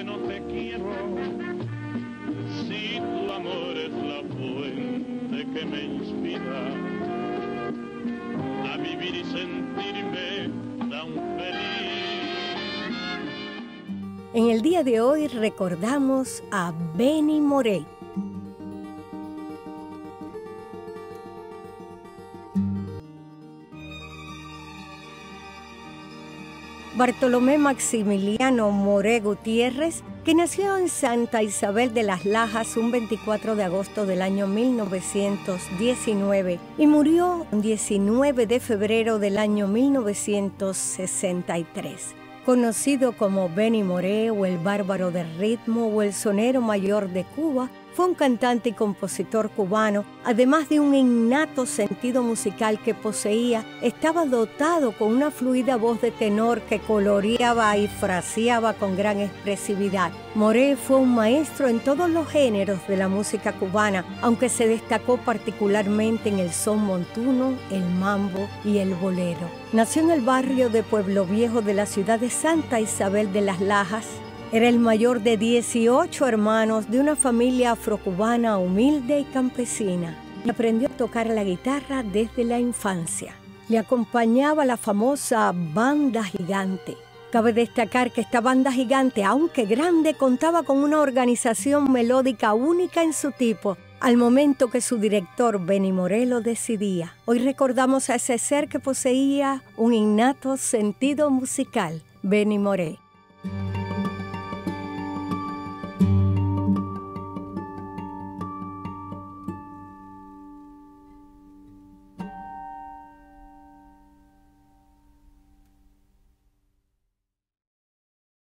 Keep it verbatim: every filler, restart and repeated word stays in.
no te quiero, si tu amor es la fuente que me inspira a vivir y sentirme tan feliz. En el día de hoy recordamos a Benny Moré. Bartolomé Maximiliano Moré Gutiérrez, que nació en Santa Isabel de las Lajas un veinticuatro de agosto del año mil novecientos diecinueve y murió el diecinueve de febrero del año mil novecientos sesenta y tres. Conocido como Benny Moré o el Bárbaro del Ritmo o el Sonero Mayor de Cuba, fue un cantante y compositor cubano. Además de un innato sentido musical que poseía, estaba dotado con una fluida voz de tenor que coloreaba y fraseaba con gran expresividad. Moré fue un maestro en todos los géneros de la música cubana, aunque se destacó particularmente en el son montuno, el mambo y el bolero. Nació en el barrio de Pueblo Viejo de la ciudad de Santa Isabel de las Lajas. Era el mayor de dieciocho hermanos de una familia afrocubana humilde y campesina. Y aprendió a tocar la guitarra desde la infancia. Le acompañaba la famosa Banda Gigante. Cabe destacar que esta Banda Gigante, aunque grande, contaba con una organización melódica única en su tipo, al momento que su director Benny Moré lo decidía. Hoy recordamos a ese ser que poseía un innato sentido musical, Benny Moré.